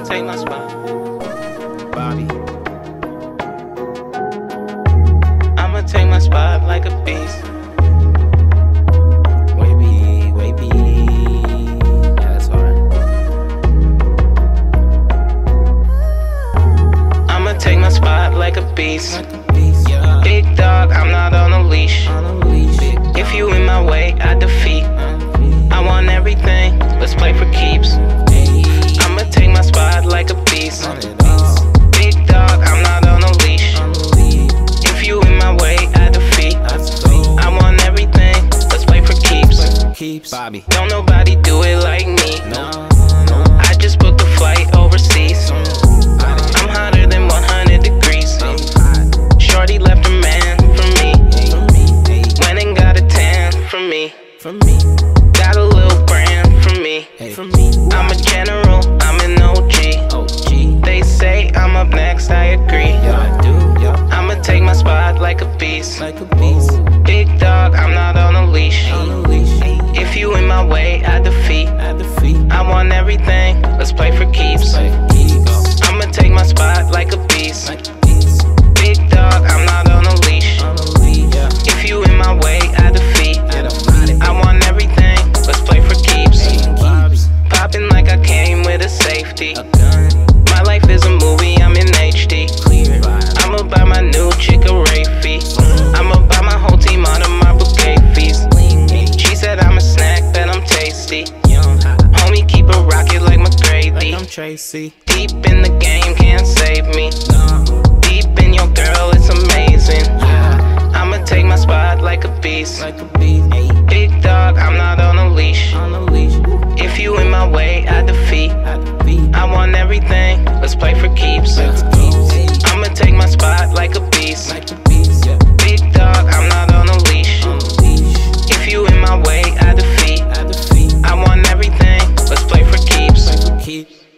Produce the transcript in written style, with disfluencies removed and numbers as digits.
take my spot. Bobby. I'ma take my spot like a beast. Wavy. Yeah, that's hard. I'ma take my spot like a beast. Big dog, I'm not on a leash. If you in my way, I defeat. I want everything, let's play for keeps. I'ma take my spot like a beast. Big dog, I'm not on a leash. If you in my way, I defeat. I want everything, let's play for keeps. Bobby. Don't nobody do it like me. I just booked a flight overseas. I'm hotter than 100 degrees. Shorty left her man for me. Went and got a tan for me. Got a little brand for me. I'm a general, I'm an OG. They say I'm up next, I agree. I'ma take my spot like a beast. Big dog, I'm not on a leash. If you in my way, I defeat. I want everything, let's play for keeps. I'ma take my spot like a beast. Big dog, I'm not on a leash. If you in my way, I defeat. I want everything, let's play for keeps. Popping like I came with a safety. My life is a movie, I'm in HD. I'ma buy my new chick a Ray-Fee. I'ma buy my whole team out of my bouquet fees. She said I'm a snack, that I'm tasty. Homie, keep a rocket like McGrady. Deep in the game, can't save me. Deep in your girl, it's amazing. I'ma take my spot like a beast. Big dog, I'm not on a leash. If you in my way, I defeat. I want everything, let's play for keeps. I'ma take my spot like a beast. Big dog, I'm not on a leash. If you in my way, I defeat. I want everything, let's play for keeps.